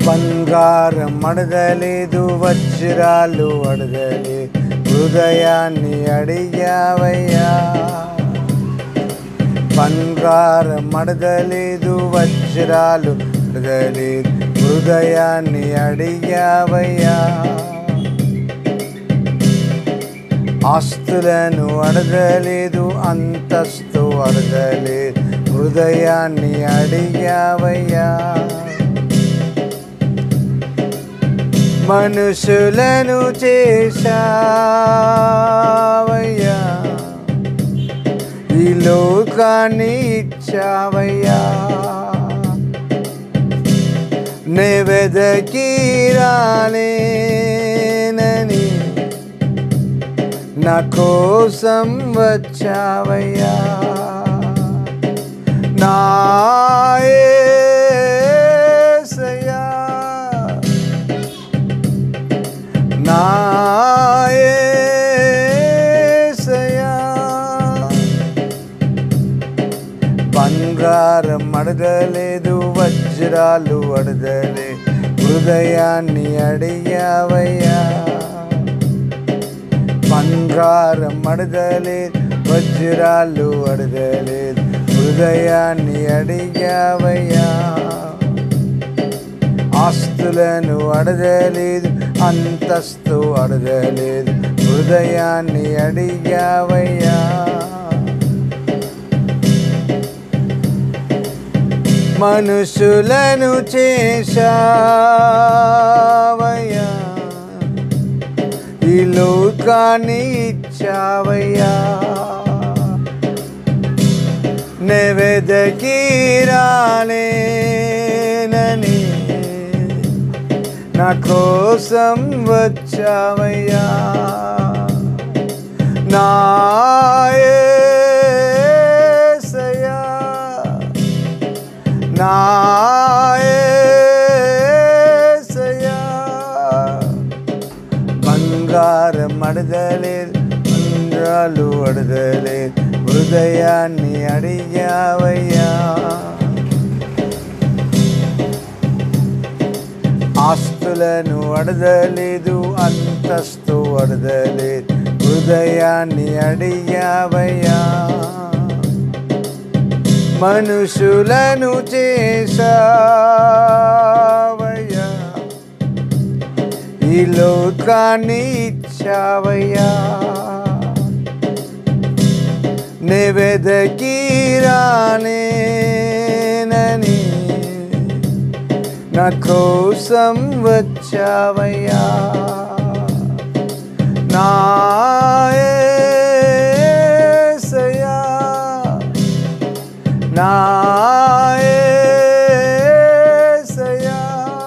బంగారం అడగలేదు, వజ్రాలు అడగలేదు, హృదయాన్ని అడిగావయ్యా. బంగారం అడగలేదు, వజ్రాలు అడగలేదు, హృదయాన్ని అడిగావయ్యా. ఆస్తులను అడగలేదు, అంతస్తు అడగలేదు, హృదయాన్ని అడిగావయ్యా. మనుషులను చేశావయ్యా, ఈ లోకాన్ని ఇచ్చావయ్యా. నే వెదకి రాలేనని నా కోసం వచ్చావయ్యా. నా యేసయ్యా, నా యేసయ్యా. బంగారం అడగలేదు, వజ్రాలు అడగలేదు, హృదయాన్ని అడిగావయ్యా. బంగారం అడగలేదు, వజ్రాలు అడగలేదు, హృదయాన్ని అడిగావయ్యా. ఆస్తులను అడగలేదు, అంతస్తు అడగలేదు, హృదయాన్ని అడిగావయ్యా. మనుషులను చేశావయ్యా, ఈ లోకాన్ని ఇచ్చావయ్యా. నే వెదకి రాలేనని నా కోసం వచ్చావయ్యా. నా యేసయ్యా, నా యేసయ్యా. బంగారం అడగలేదు, వజ్రాలు అడగలేదు, హృదయాన్ని అడిగావయ్యా. ఆస్తులను అడగలేదు, అంతస్తు అడగలేదు, హృదయాన్ని అడిగావయ్యా. మనుషులను చేశావయ్యా, ఈ లోకాన్ని ఇచ్చావయ్యా. నే వెదకి రాలేనని నా కోసం వచ్చావయ్యా. నా యేసయ్యా, నా యేసయ్యా.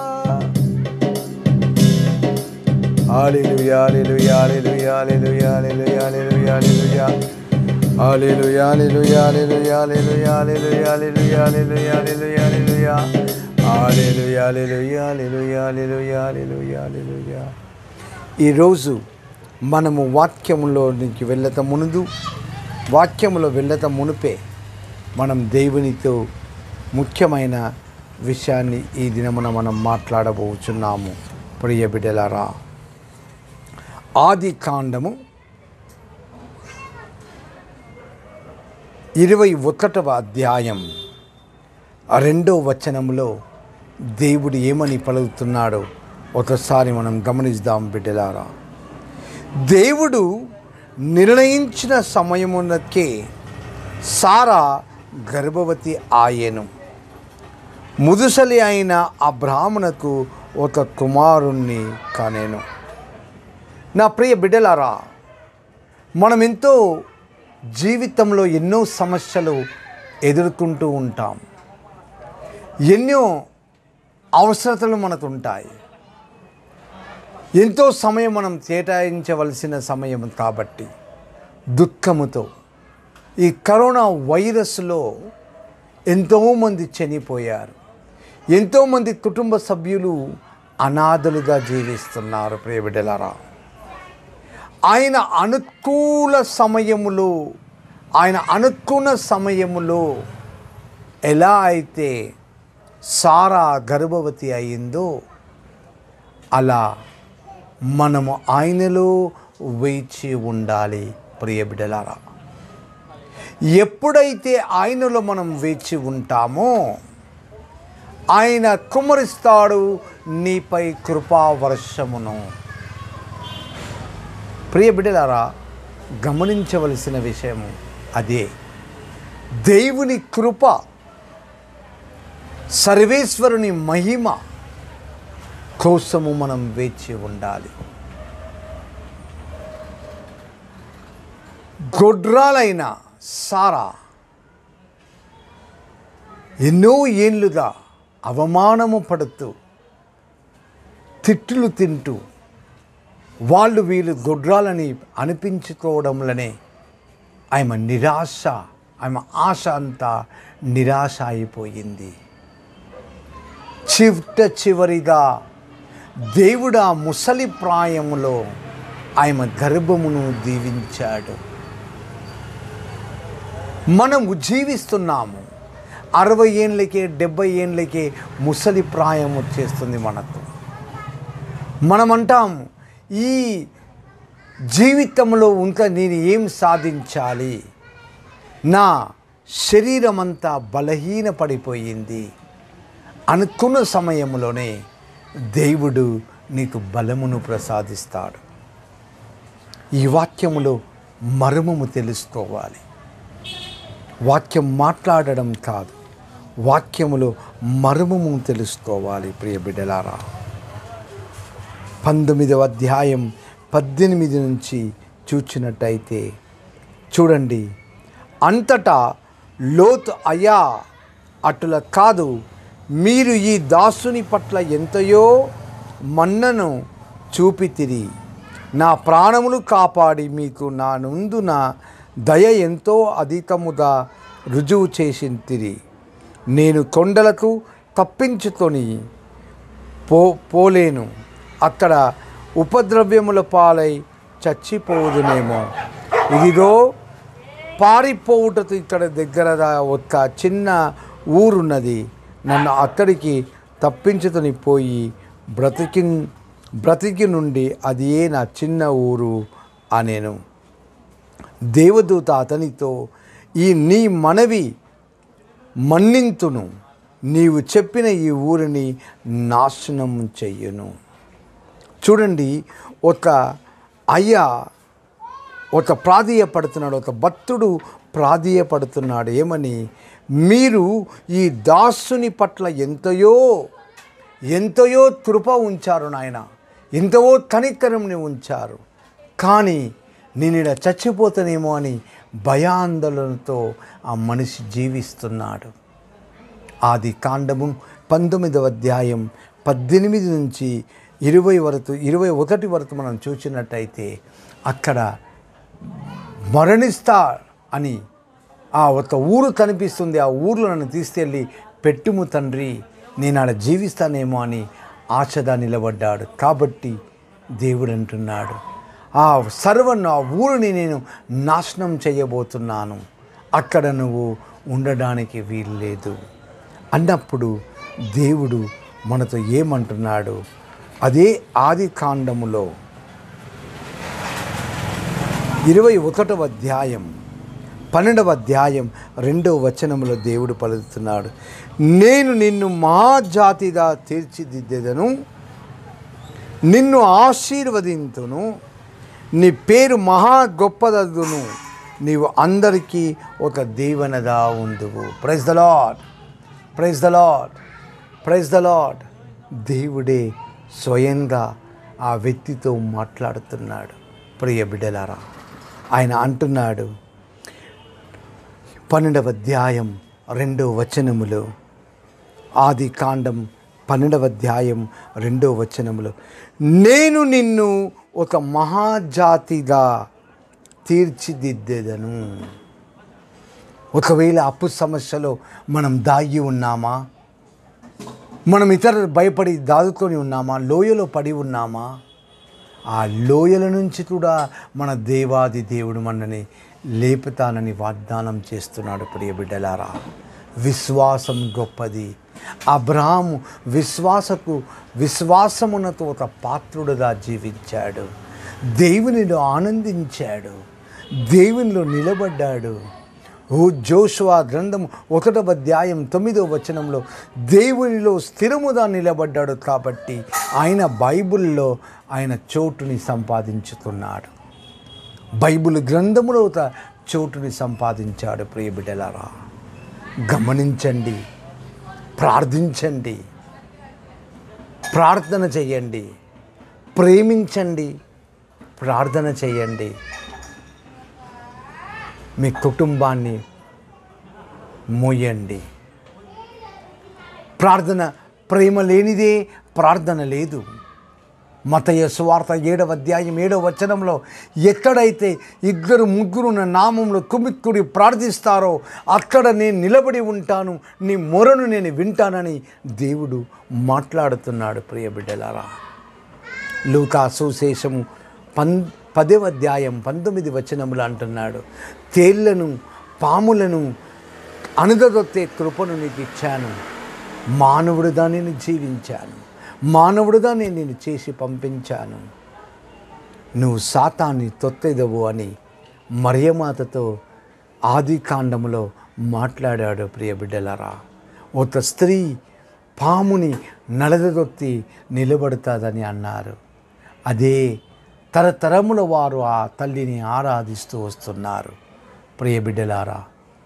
హల్లెలూయా, హల్లెలూయా, హల్లెలూయా, హల్లెలూయా, హల్లెలూయా, హల్లెలూయా, హల్లెలూయా. హల్లెలూయా, హల్లెలూయా, హల్లెలూయా, హల్లెలూయా, హల్లెలూయా, హల్లెలూయా, హల్లెలూయా, హల్లెలూయా, హల్లెలూయా. హల్లెలూయా, హల్లెలూయా, హల్లెలూయా, హల్లెలూయా, హల్లెలూయా, హల్లెలూయా. ఈరోజు మనము వాక్యములోనికి వెళ్ళత మునుదు, వాక్యములో వెళ్ళత మునుపే మనం దేవునితో ముఖ్యమైన విషయాన్ని ఈ దినమున మనం మాట్లాడబోచున్నాము. ప్రియ బిడ్డలారా, ఆది కాండము 21వ అధ్యాయం 2వ వచనములో దేవుడు ఏమని పలుకుతున్నాడో ఒకసారి మనం గమనిద్దాం బిడ్డలారా. దేవుడు నిర్ణయించిన సమయమునకే సారా గర్భవతి ఆయెను. ముదుసలి అయిన అబ్రాహామునకు ఒక కుమారుణ్ణి కనెను. నా ప్రియ బిడ్డలారా, మనం ఎంతో జీవితంలో ఎన్నో సమస్యలు ఎదుర్కొంటూ ఉంటాం. ఎన్నో అవసరతలు మనకు ఉంటాయి. ఎంతో సమయం మనం కేటాయించవలసిన సమయం కాబట్టి దుఃఖముతో ఈ కరోనా వైరస్లో ఎంతోమంది చనిపోయారు. ఎంతోమంది కుటుంబ సభ్యులు అనాథలుగా జీవిస్తున్నారు. ప్రియ బిడ్డలారా, ఆయన అనుకూల సమయములో ఎలా అయితే సారా గర్భవతి అయిందో అలా మనము ఆయనలో వేచి ఉండాలి ప్రియ బిడ్డలారా. ఎప్పుడైతే ఆయనలో మనం వేచి ఉంటామో ఆయన కుమ్మరిస్తాడు నీపై కృపావర్షమును. ప్రియ బిడ్డలారా, గమనించవలసిన విషయము అదే. దేవుని కృప, సర్వేశ్వరుని మహిమ కోసము మనం వేచి ఉండాలి. గొడ్రాలైన సారా ఎన్నో ఏళ్ళుగా అవమానము పడుతూ తిట్టులు తింటూ వాళ్ళు వీళ్ళు గొడ్రాలని అనిపించుకోవడంలోనే ఆమె ఆశ అంతా నిరాశ అయిపోయింది. చివరిగా దేవుడు ఆ ముసలి ప్రాయములో ఆమె గర్భమును దీవించాడు. మనము జీవిస్తున్నాము 60 ఏళ్ళకే 70 ఏళ్ళకే ముసలి ప్రాయం వచ్చేస్తుంది మనకు. మనమంటాము ఈ జీవితంలో ఇంకా నేను ఏం సాధించాలి, నా శరీరం అంతా బలహీన పడిపోయింది అనుకున్న సమయంలోనే దేవుడు నీకు బలమును ప్రసాదిస్తాడు. ఈ వాక్యములో మర్మము తెలుసుకోవాలి. వాక్యం మాట్లాడడం కాదు, వాక్యములో మర్మము తెలుసుకోవాలి. ప్రియ బిడ్డలారా, 19వ అధ్యాయం 18 నుంచి చూచినట్టయితే చూడండి. అంతటా లోతు, అయ్యా అటుల కాదు, మీరు ఈ దాసుని పట్ల ఎంతయో మన్నను చూపితిరి, నా ప్రాణములు కాపాడి మీకు నా నుందున దయ ఎంతో అధికముగా రుజువు చేసింతిరి. నేను కొండలకు తప్పించుకొని పోలేను, అక్కడ ఉపద్రవ్యముల పాలై చచ్చిపోదునేమో. ఇదిగో పారిపోవుటకు ఇక్కడ దగ్గర ఒక చిన్న ఊరున్నది, నన్ను అక్కడికి తప్పించుకొని పోయి బ్రతికి నుండి అది నా చిన్న ఊరు అనేను. దేవదూత అతనితో, ఈ నీ మనవి మన్నింతును, నీవు చెప్పిన ఈ ఊరిని నాశనం చెయ్యను. చూడండి, ఒక ప్రాధేయపడుతున్నాడు, ఒక భక్తుడు ప్రాధేయపడుతున్నాడు. ఏమని? మీరు ఈ దాసుని పట్ల ఎంతయో కృప ఉంచారు నాయన, ఎంతో కనికరంని ఉంచారు, కానీ నేను ఇలా చచ్చిపోతానేమో అని భయాందోళనతో ఆ మనిషి జీవిస్తున్నాడు. ఆది కాండము 19వ అధ్యాయం 18 నుంచి 21 వరకు మనం చూసినట్టయితే అక్కడ మరణిస్తా అని ఒక ఊరు కనిపిస్తుంది. ఆ ఊర్లో నన్ను తీసుకెళ్ళి పెట్టుము తండ్రి, నేను ఆడ జీవిస్తానేమో అని ఆశగా నిలబడ్డాడు. కాబట్టి దేవుడు అంటున్నాడు, ఆ ఊరిని నేను నాశనం చేయబోతున్నాను, అక్కడ నువ్వు ఉండడానికి వీల్లేదు అన్నప్పుడు దేవుడు మనతో ఏమంటున్నాడు? అదే ఆది కాండములో 21వ అధ్యాయం 12వ అధ్యాయం 2వ వచనంలో దేవుడు పలుకుతున్నాడు, నేను నిన్ను మహాజాతిగా తీర్చిదిద్దెదను, నిన్ను ఆశీర్వదింతును, నీ పేరు మహా గొప్పదగును, నీవు అందరికీ ఒక దీవెనగా ఉండువు. Praise the lord, praise the lord, praise the lord. దేవుడే స్వయంగా ఆ వ్యక్తితో మాట్లాడుతున్నాడు. ప్రియ బిడ్డలారా, ఆయన అంటున్నాడు 12వ అధ్యాయం 2వ వచనములో, ఆది కాండం 12వ అధ్యాయం 2వ వచనములో, నేను నిన్ను ఒక మహాజాతిగా తీర్చిదిద్దెదను. ఒకవేళ అప్పు సమస్యలో మనం దాగి ఉన్నామా? మనం ఇతరులు భయపడి దాదుకొని ఉన్నామా? లోయలో పడి ఉన్నామా? ఆ లోయల నుంచి కూడా మన దేవాది దేవుడు మనని లేపుతానని వాగ్దానం చేస్తున్నాడు. ప్రియ బిడ్డలారా, విశ్వాసం గొప్పది. అబ్రహాము విశ్వాసమునతో ఒక పాత్రుడుగా జీవించాడు. దేవునిలో ఆనందించాడు, దేవునిలో నిలబడ్డాడు. జోషువ గ్రంథము 1వ అధ్యాయం 9వ వచనంలో దేవునిలో స్థిరముగా నిలబడ్డాడు కాబట్టి ఆయన బైబిల్లో ఆయన చోటుని సంపాదించుతున్నాడు. బైబిల్ గ్రంథములో చోటుని సంపాదించాడు. ప్రియ బిడ్డలారా, గమనించండి, ప్రార్థించండి, ప్రార్థన చేయండి, ప్రేమించండి, ప్రార్థన చేయండి. మీ కుటుంబాన్ని మోయండి. ప్రార్థన, ప్రేమ లేనిదే ప్రార్థన లేదు. మత్తయి సువార్త 7వ అధ్యాయం 7వ వచనంలో ఎక్కడైతే 2-3 నా నామంలో కుమిక్కుడి ప్రార్థిస్తారో అక్కడ నేను నిలబడి ఉంటాను, నీ మొరను నేను వింటానని దేవుడు మాట్లాడుతున్నాడు. ప్రియ బిడ్డలారా, లూకా సువిశేషము 10వ అధ్యాయం 19వ వచనములు అంటున్నాడు, తేళ్లను పాములను అణగదొక్కే కృపను నీకు ఇచ్చాను, మానవుడుగా నేను జీవించాను, మానవుడుగా నేను చేసి పంపించాను, నువ్వు సాతాన్ని తొత్తెదవు అని మరియమాతతో ఆది కాండములో మాట్లాడాడు. ప్రియ బిడ్డలారా, ఒక స్త్రీ పాముని నలదొత్తి నిలబడుతుందని అన్నారు. అదే తరతరముల వారు ఆ తల్లిని ఆరాధిస్తూ వస్తున్నారు. ప్రియ బిడ్డలారా,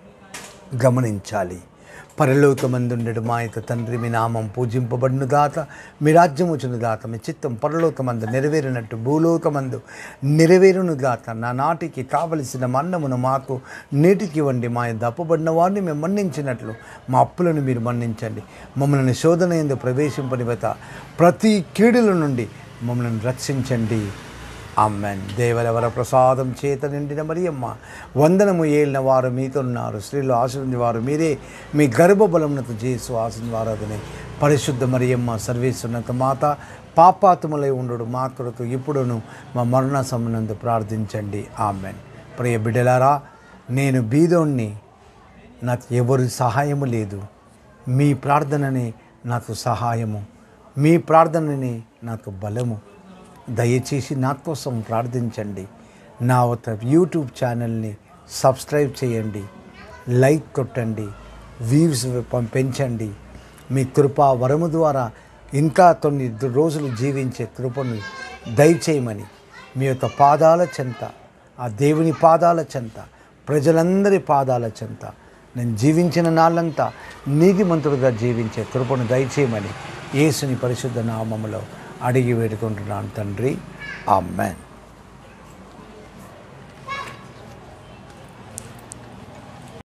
గమనించాలి. పరలోకమందుండెడు మా యొక్క తండ్రి, మీ నామం పూజింపబడును గాక, మీ రాజ్యం వచ్చును గాక, మీ చిత్తం పరలోకమందు నెరవేరినట్టు భూలోకమందు నెరవేరును గాక. నా నాటికి కావలసిన మన్నమును మాకు నేటికి ఇవ్వండి, మా యొక్క అప్పుబడిన వారిని మేము మన్నించినట్లు మా అప్పులను మీరు మన్నించండి. మమ్మల్ని శోధన యందు ప్రవేశింపనివ్వక ప్రతి కీడుల నుండి మమ్మల్ని రక్షించండి. ఆమెన్. దేవరవర ప్రసాదం చేత నిండిన మరియమ్మ, వందనము ఏలిన వారు మీతో ఉన్నారు, స్త్రీలు ఆశీర్వదించిన వారు మీరే, మీ గర్భబలమునకు చేసు ఆశీర్వదించిన వారు అతనే. పరిశుద్ధ మరియమ్మ, సర్వేశ్వరునక మాత, పాపాత్ములై ఉండు మా కొరకు ఇప్పుడును మా మరణ సమయంలో ప్రార్థించండి. ఆమెన్. ప్రియ బిడ్డలారా, నేను బీదోణ్ణి, నాకు ఎవరి సహాయము లేదు. మీ ప్రార్థననే నాకు సహాయము, మీ ప్రార్థననే నాకు బలము. దయచేసి నా కోసం ప్రార్థించండి. నా ఒక యూట్యూబ్ ఛానల్ని సబ్స్క్రైబ్ చేయండి, లైక్ కొట్టండి, వ్యూస్ పెంచండి. మీ కృపా వరము ద్వారా ఇంకా కొన్ని రోజులు జీవించే కృపను దయచేయమని మీ యొక్క పాదాల చెంత, ఆ దేవుని పాదాల చెంత, ప్రజలందరి పాదాల చెంత నేను జీవించిన నాళ్ళంతా నీతిమంతుడుగా జీవించే కృపను దయచేయమని యేసుని పరిశుద్ధ నామములో అడిగి వేడుకుంటున్నాను తండ్రి. ఆమెన్.